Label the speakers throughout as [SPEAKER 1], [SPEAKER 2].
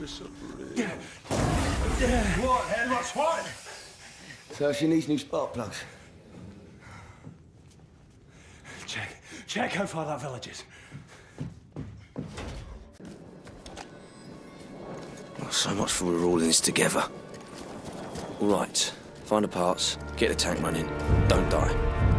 [SPEAKER 1] What, Hen? What's what?
[SPEAKER 2] So she needs new spark plugs.
[SPEAKER 1] Check how far that village is.
[SPEAKER 3] Well, so much for we're all in this together. All right, find the parts, get the tank running, don't die.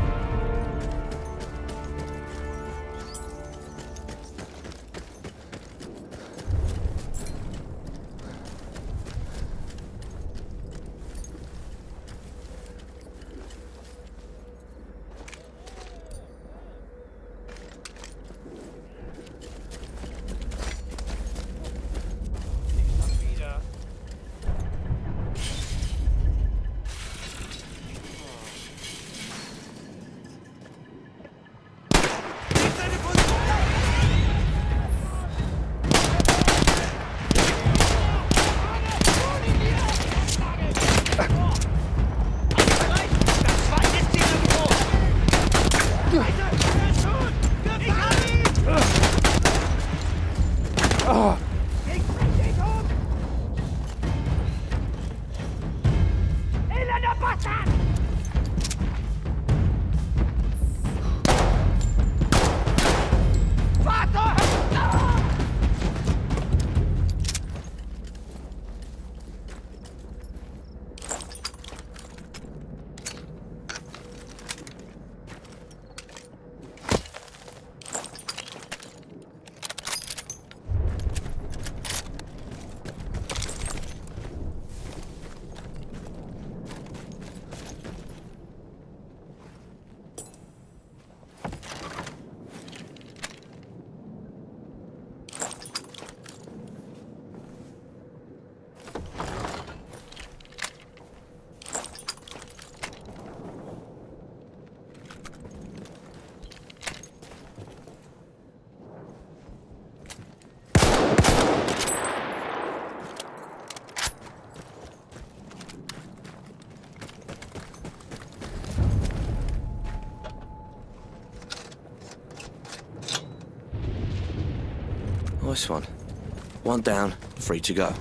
[SPEAKER 3] Nice one. One down, 3 to go.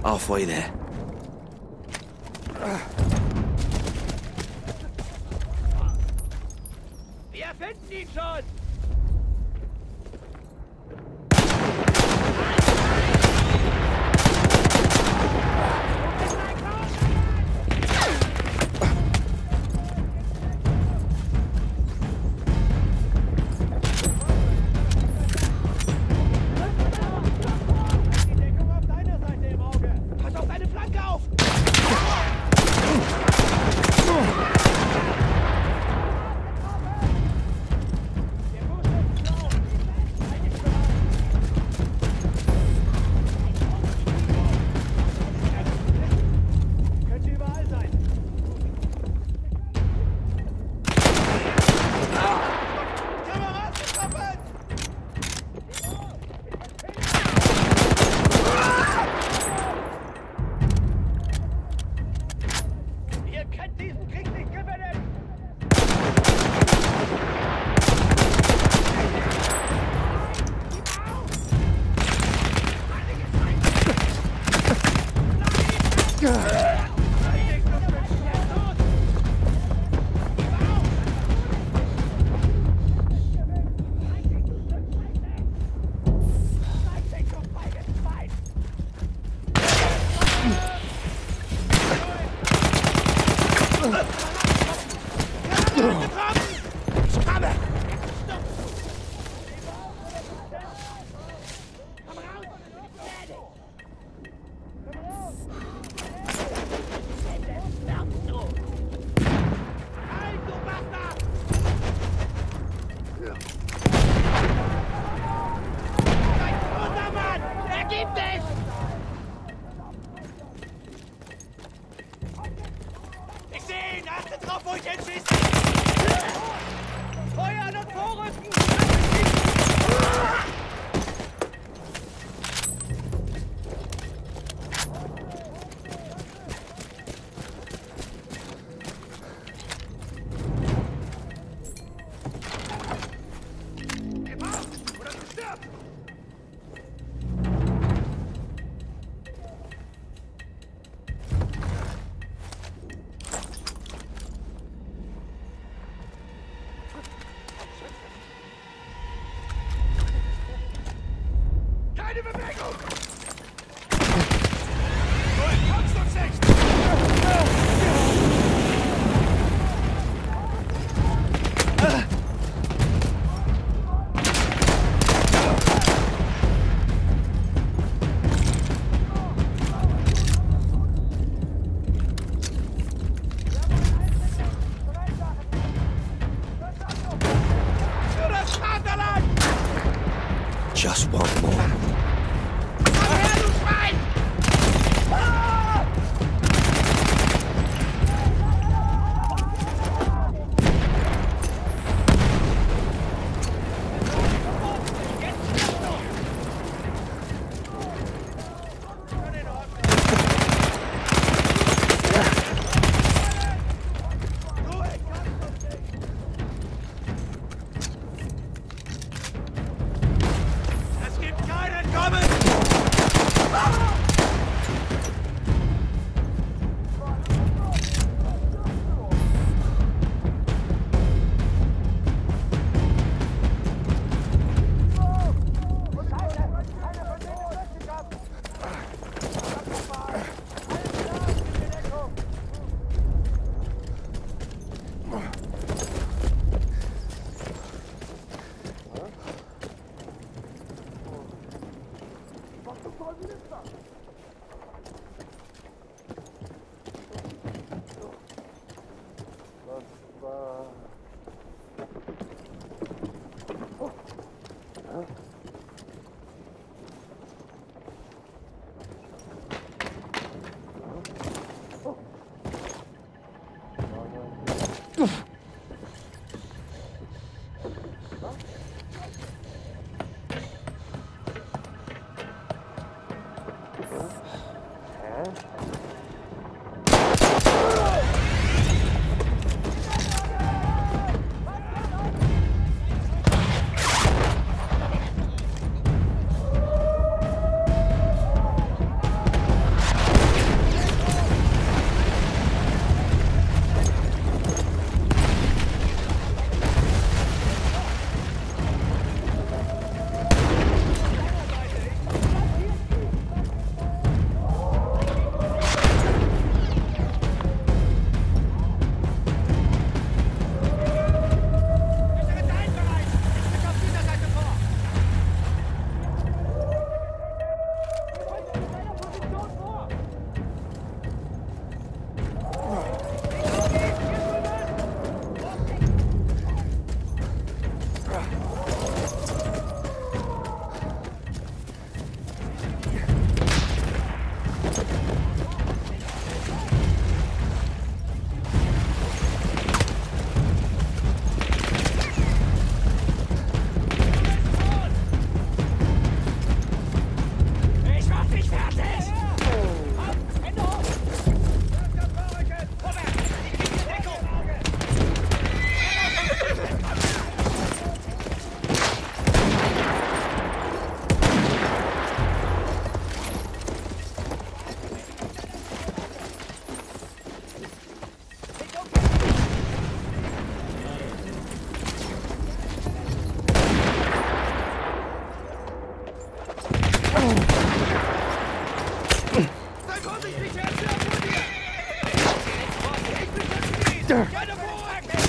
[SPEAKER 3] Halfway there.
[SPEAKER 4] Wir finden ihn schon!
[SPEAKER 3] Just one more.
[SPEAKER 4] Keine Vorhacke!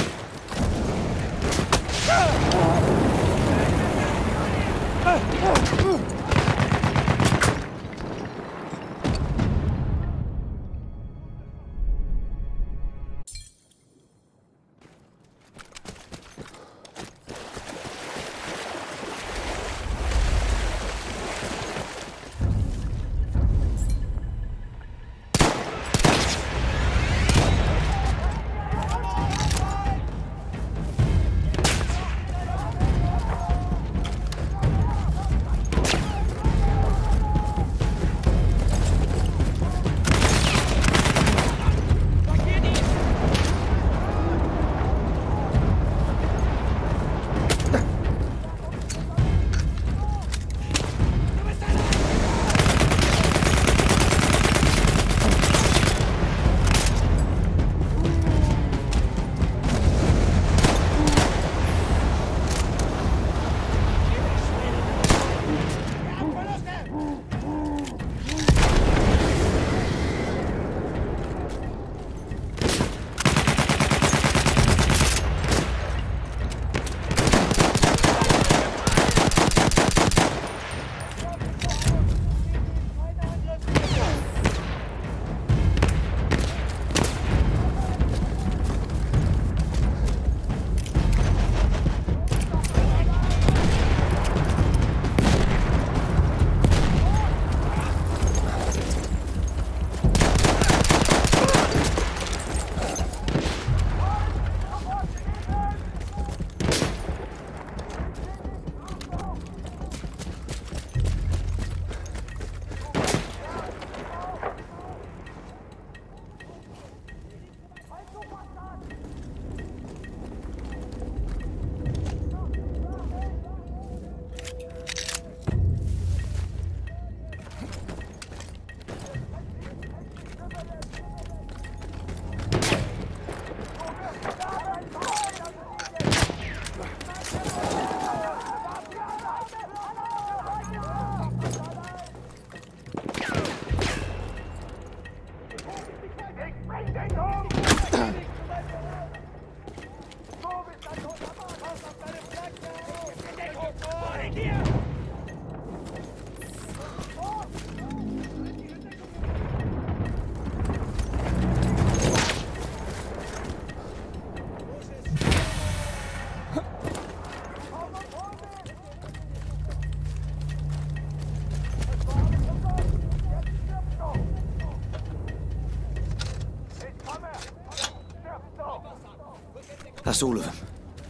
[SPEAKER 3] That's all of them.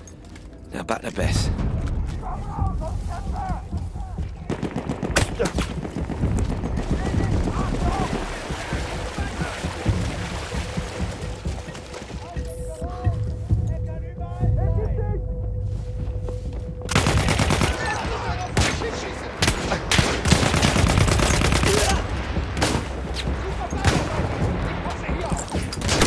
[SPEAKER 3] Now back to Beth.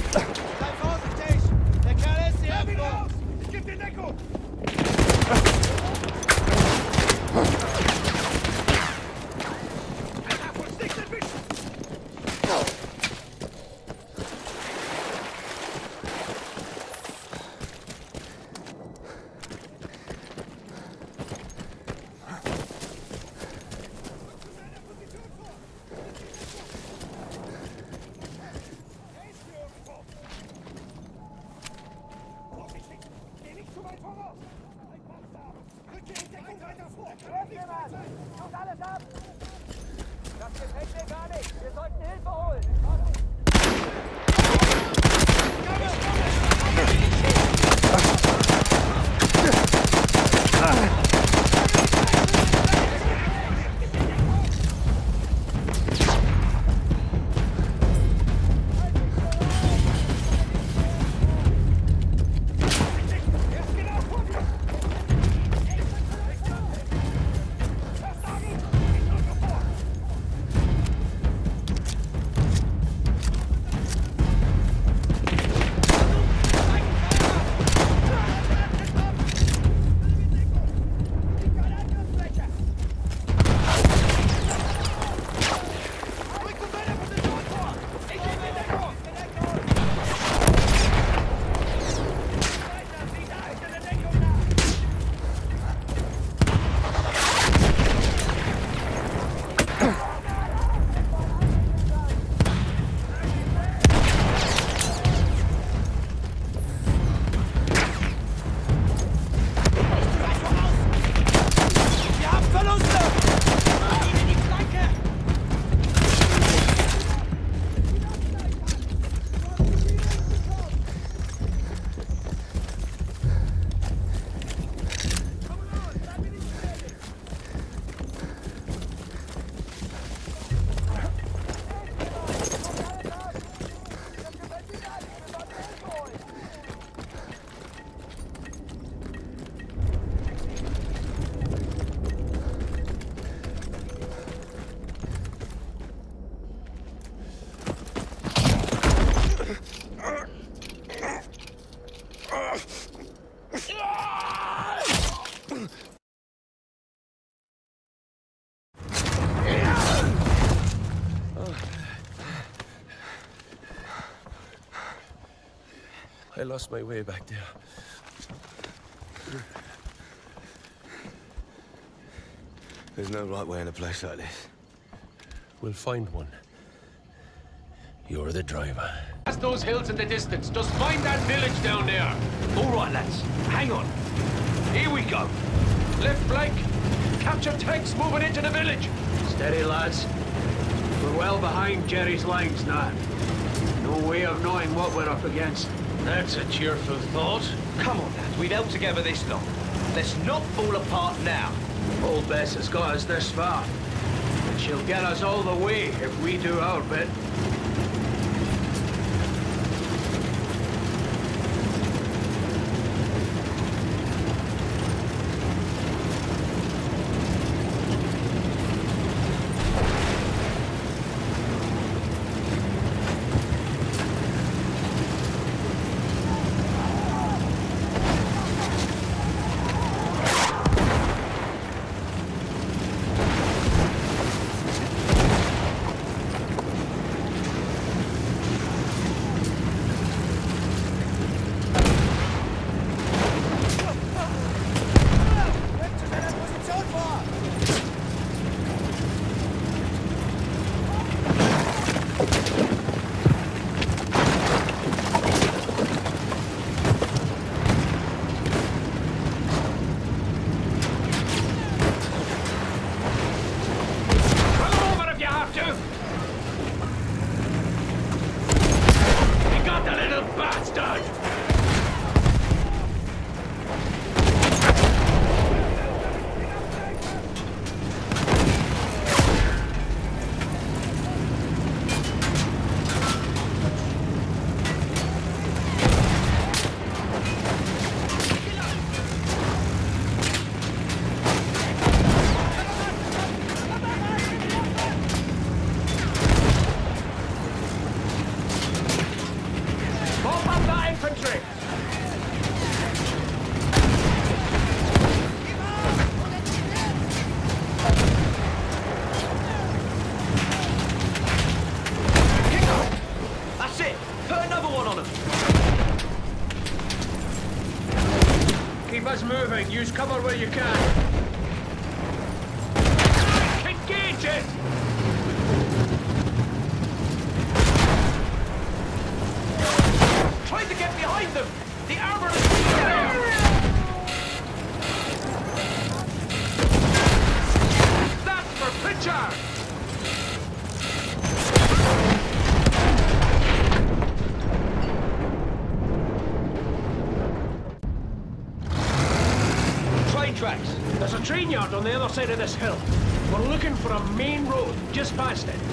[SPEAKER 4] Sei vorsichtig! Der Kerl ist hier! Ich geb dir Deckung!
[SPEAKER 3] I lost my way back there.
[SPEAKER 2] There's no right way in a place like this.
[SPEAKER 3] We'll find one. You're the driver.
[SPEAKER 5] Past those hills in the distance. Just find that village down there.
[SPEAKER 4] All right, lads. Hang on. Here we go.
[SPEAKER 5] Left flank. Capture tanks moving into the village.
[SPEAKER 6] Steady, lads. We're well behind Jerry's lines now. No way of knowing what we're up against.
[SPEAKER 5] That's a cheerful thought.
[SPEAKER 4] Come on, lads. We've held together this long. Let's not fall apart now.
[SPEAKER 6] Old Bess has got us this far. And she'll get us all the way if we do our bit. Use cover where you can.
[SPEAKER 5] Engage it!
[SPEAKER 4] Try to get behind them! The armor is...
[SPEAKER 5] That's for Pritchard!
[SPEAKER 4] Tracks.
[SPEAKER 6] There's a train yard on the other side of this hill. We're looking for a main road just past it.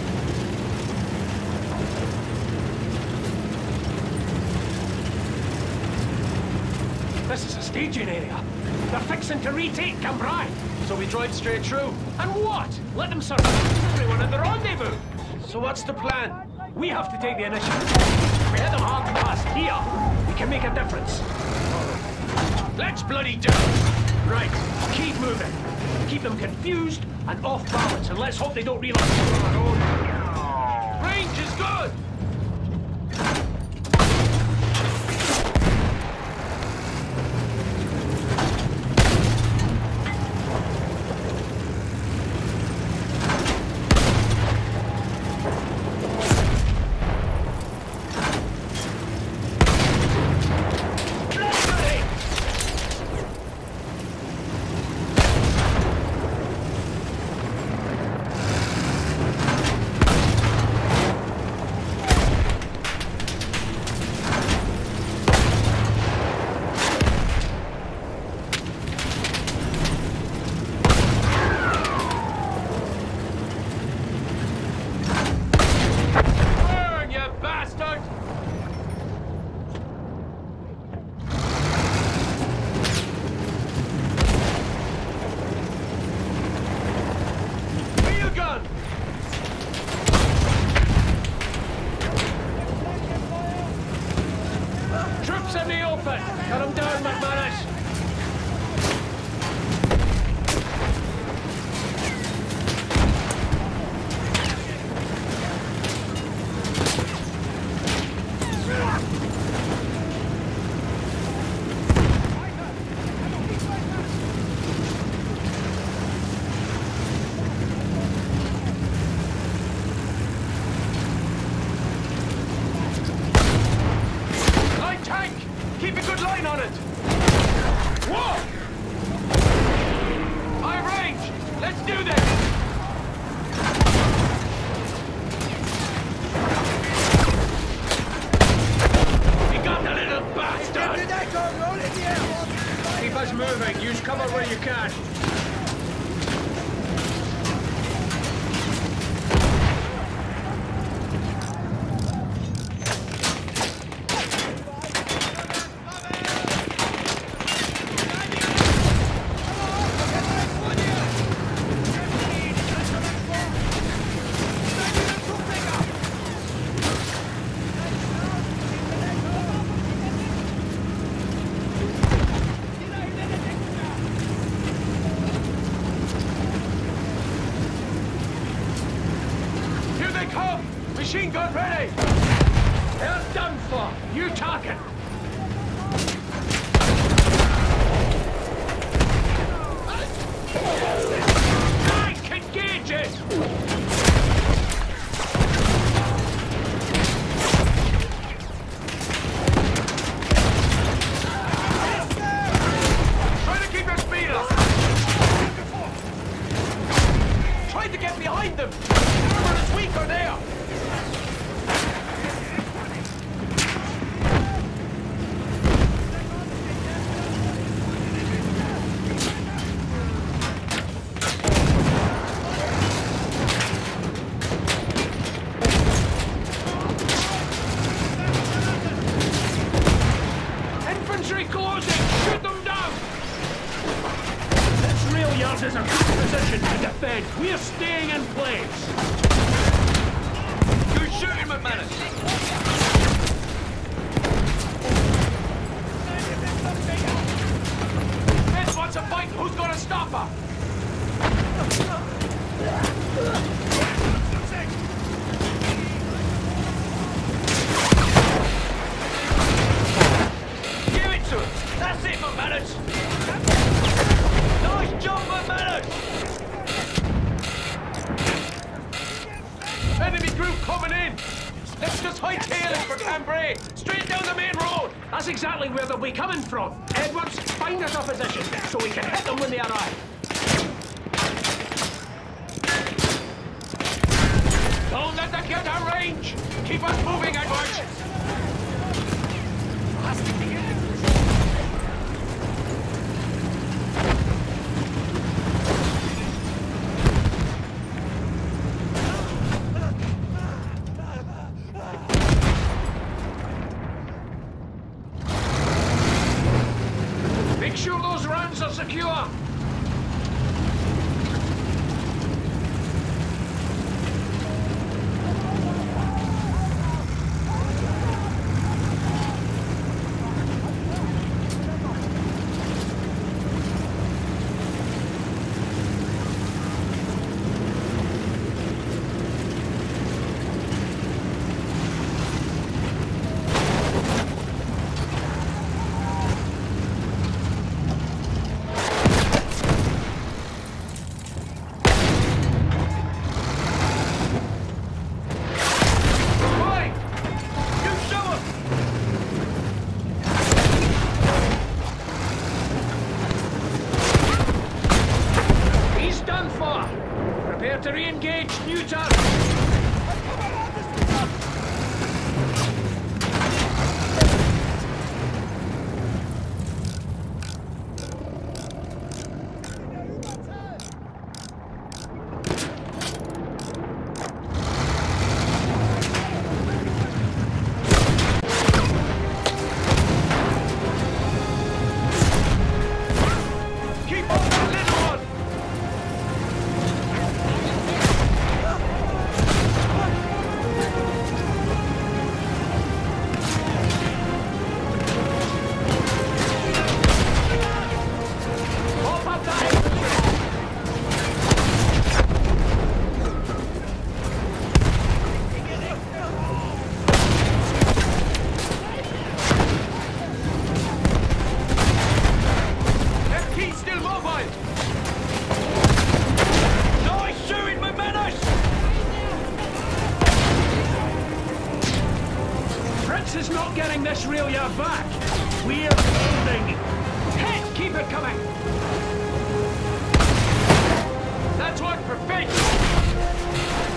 [SPEAKER 6] This is a staging area. They're fixing to retake Cambrai.
[SPEAKER 4] So we drive straight through.
[SPEAKER 6] And what? Let them surprise everyone at the rendezvous.
[SPEAKER 5] So what's the plan?
[SPEAKER 6] We have to take the initiative. If we hit them hard and fast here, we can make a difference.
[SPEAKER 5] Let's bloody do it!
[SPEAKER 6] Right, keep moving. Keep them confused and off balance, and let's hope they don't realize we're on our own.
[SPEAKER 5] Range is good! good line on it! Whoa! High range! Let's do this! We got the little bastard! Keep us moving. Use cover where you can. Machine gun ready! They're done for! New target! Tank, engage it! Try to keep your speed up! Try to get behind them! Armor is weak or there! Is a good position to defend. We're staying in place.
[SPEAKER 4] Good shooting, McManus.
[SPEAKER 5] This wants a fight. Who's going to stop her?
[SPEAKER 4] Give it to him. That's it, McManus. Nice job, McManus!
[SPEAKER 5] Enemy group coming in! Let's just hightail it for Cambrai! Straight down the main road! That's exactly where they'll be coming from! Edwards, find us a position so we can hit them when they arrive! Don't let them get our range! Keep us moving, Edwards! Make sure those rounds are secure! Prepare to re-engage new target. Keep on that little one! letting this reel you back. We're holding. Hit! Keep it coming! That's one for Finch!